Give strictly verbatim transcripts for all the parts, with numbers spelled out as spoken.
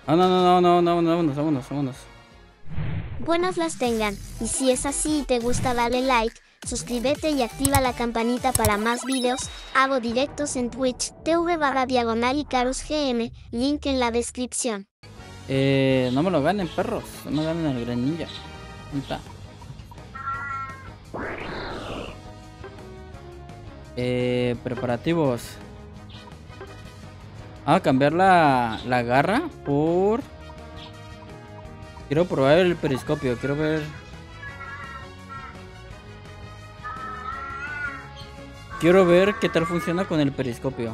Ah, no, no, no, no, no, vámonos, vámonos, vámonos. Buenas las tengan, y si es así y te gusta dale like, suscríbete y activa la campanita para más videos. Hago directos en Twitch, tv barra diagonal Icarus G M, link en la descripción. Eh, no me lo ganen, perros. No me ganen al gran ninja. ¿Dónde está? Eh, preparativos. Ah, cambiar la, la garra por... Quiero probar el periscopio, quiero ver... Quiero ver qué tal funciona con el periscopio.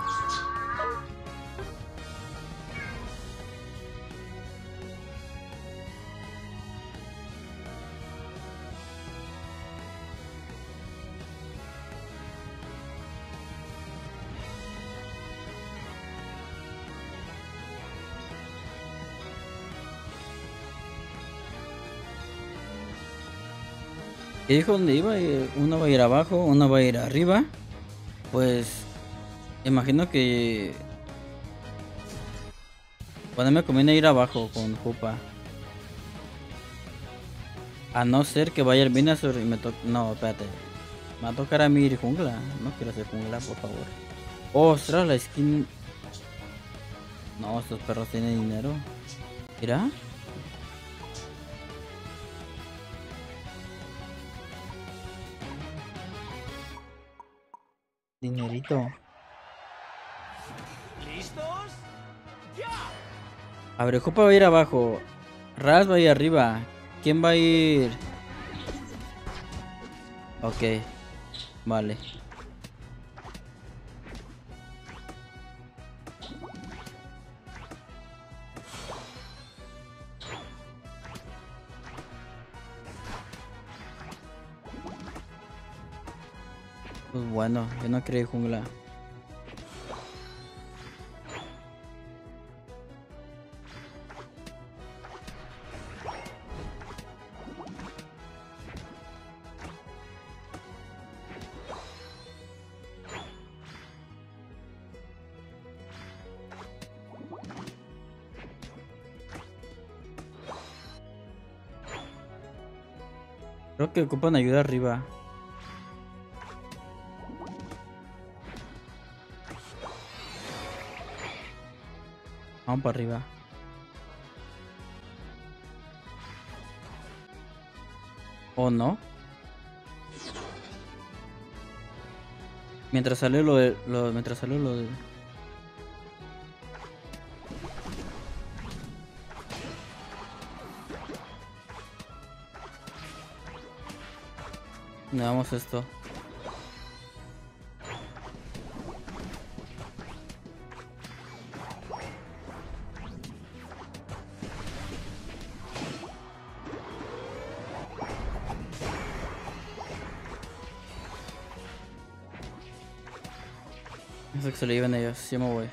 ¿Qué dijo dónde iba? Uno va a ir abajo, uno va a ir arriba. Pues... Imagino que... Bueno, me conviene ir abajo con Jupa. A no ser que vaya el Venusaur y me toque... No, espérate. Me va a tocar a mí ir jungla. No quiero hacer jungla, por favor. Ostras, la skin... No, estos perros tienen dinero. Mira. Dinerito. ¿Listos? ¡Ya! A ver, Jupa va a ir abajo. Raz va a ir arriba. ¿Quién va a ir? Ok. Vale. Pues bueno, yo no quería ir jungla. Creo que ocupan ayuda arriba. Vamos para arriba. ¿O no? Mientras salió lo de... Lo, mientras salió lo de... Veamos esto. Eso que se lo lleven ellos, yo me voy.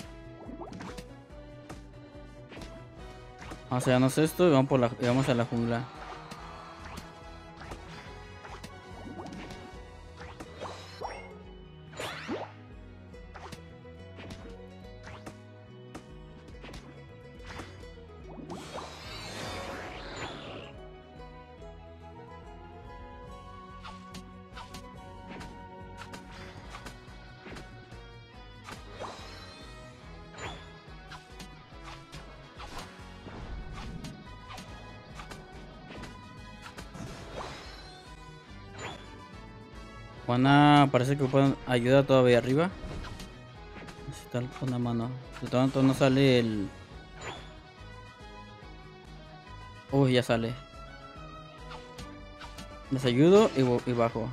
Vamos a llevarnos esto y vamos, por la, y vamos a la jungla. Juana parece que pueden ayuda todavía arriba. Necesitan una mano. De tanto no sale el... Uy, ya sale. Les ayudo y, y bajo.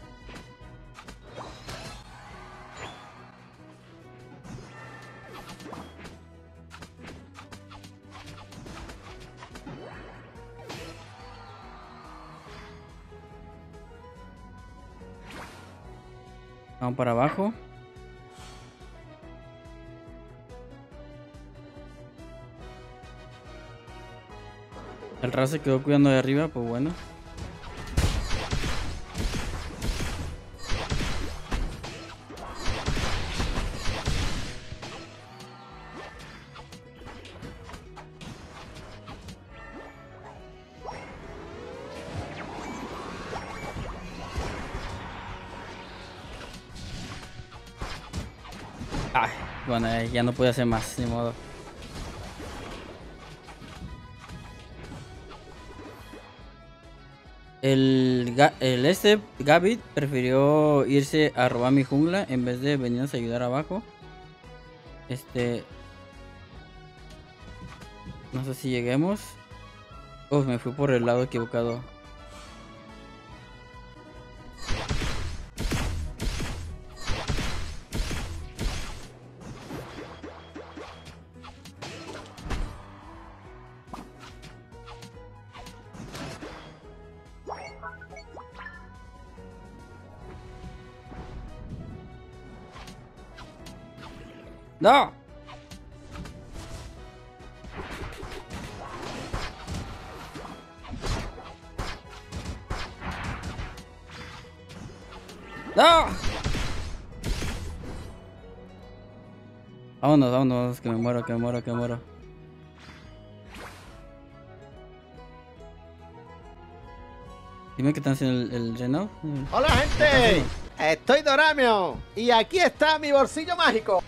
Vamos para abajo. El Raz se quedó cuidando de arriba, pues bueno. Ay, bueno, eh, ya no pude hacer más, ni modo. El, Ga- el este Gavit prefirió irse a robar mi jungla en vez de venirnos a ayudar abajo. Este... No sé si lleguemos. Uf, me fui por el lado equivocado. ¡No! ¡No! Vámonos, vámonos, que me muero, que me muero, que me muero. Dime que están haciendo el, el Renault. Hola gente, estoy Doramio y aquí está mi bolsillo mágico.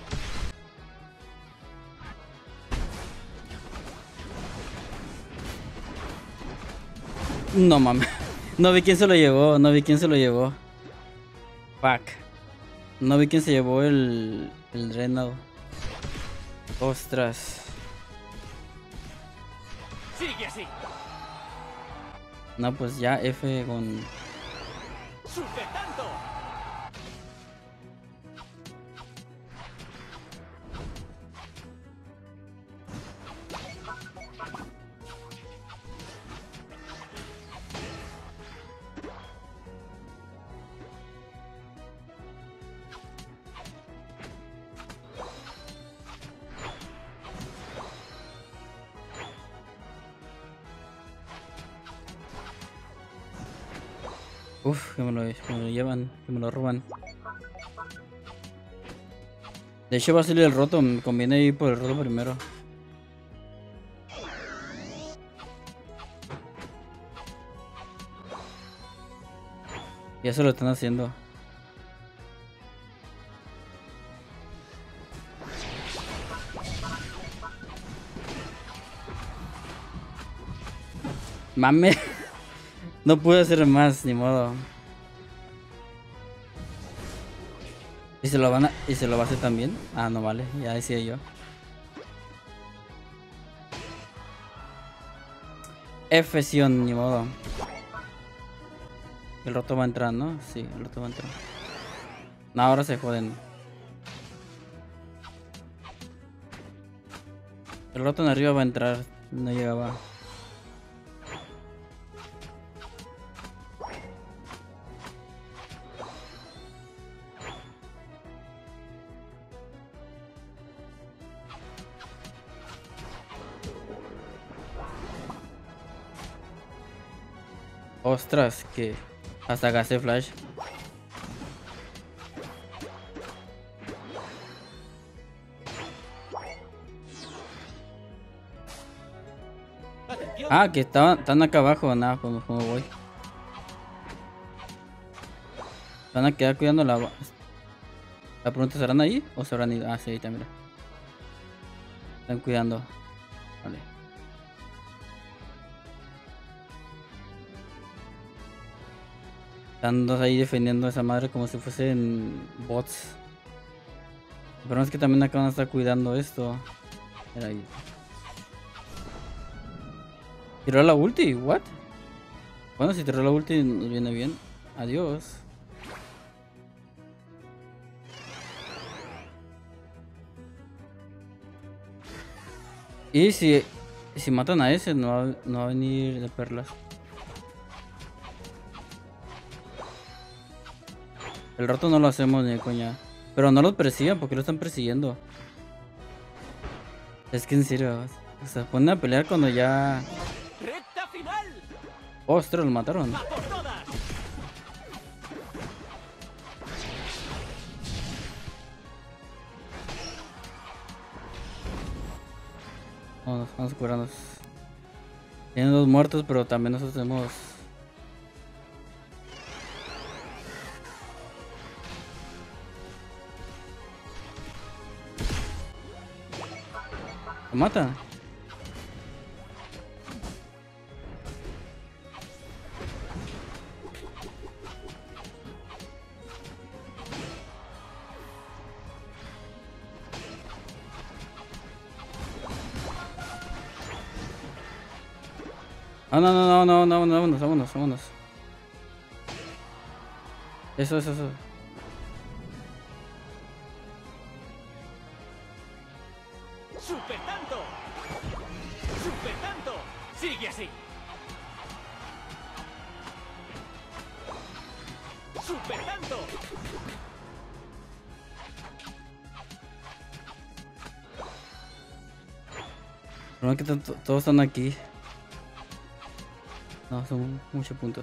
No mames. No vi quién se lo llevó, no vi quién se lo llevó. Fuck. No vi quién se llevó el, el Renault. Ostras. Sigue así. No, pues ya F con... ¡Sujetando! Uf, que me, lo, que me lo llevan, que me lo roban. De hecho va a salir el roto, me conviene ir por el roto primero. Ya se lo están haciendo. Mame. No pude hacer más, ni modo. ¿Y se lo van a, y se lo va a hacer también? Ah, no vale, ya decía yo. F Sion, ni modo. El roto va a entrar, ¿no? Sí, el roto va a entrar. No, ahora se joden. El roto en arriba va a entrar. No llegaba. Ostras, que hasta gasté flash. Ah, que estaban, están acá abajo, nada, como, como voy. Van a quedar cuidando la... La pregunta, ¿estarán ahí o se habrán ido? Ah, sí, ahí está, mira. Están cuidando. Vale. Están dos ahí defendiendo a esa madre como si fuesen bots. Pero es que también acá van a estar cuidando esto. Mira ahí. Tiró la ulti, what? Bueno, si tiró la ulti nos viene bien. Adiós. Y si, si matan a ese, no va, no va a venir de perlas. El rato no lo hacemos ni de coña. Pero no los persigan, porque lo están persiguiendo. Es que en serio, se ponen a pelear cuando ya... ¡Recta final! Ostras, lo mataron. ¡A por todas! Vamos, vamos a curarnos. Tienen dos muertos, pero también nosotros tenemos... ¿Lo mata? Ah, no, no, no, no, no, no, vámonos, vámonos, vámonos. Eso, eso, eso. ¡Super tanto! ¡Super tanto! ¡Sigue así! ¡Super tanto! Pero que todos están aquí. No, son muchos puntos.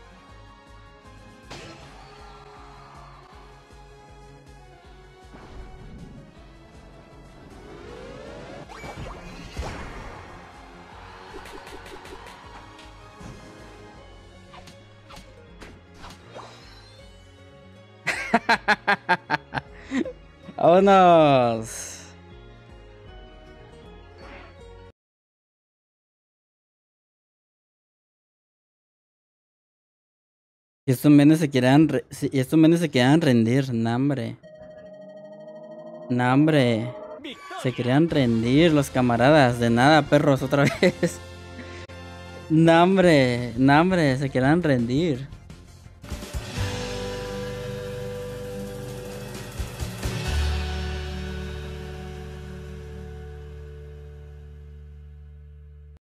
¡Vámonos! Y estos menes se querían re sí, y estos menes se querían rendir, nambre. Nambre. Se querían rendir los camaradas. De nada, perros, otra vez. Nambre, nambre, se querían rendir.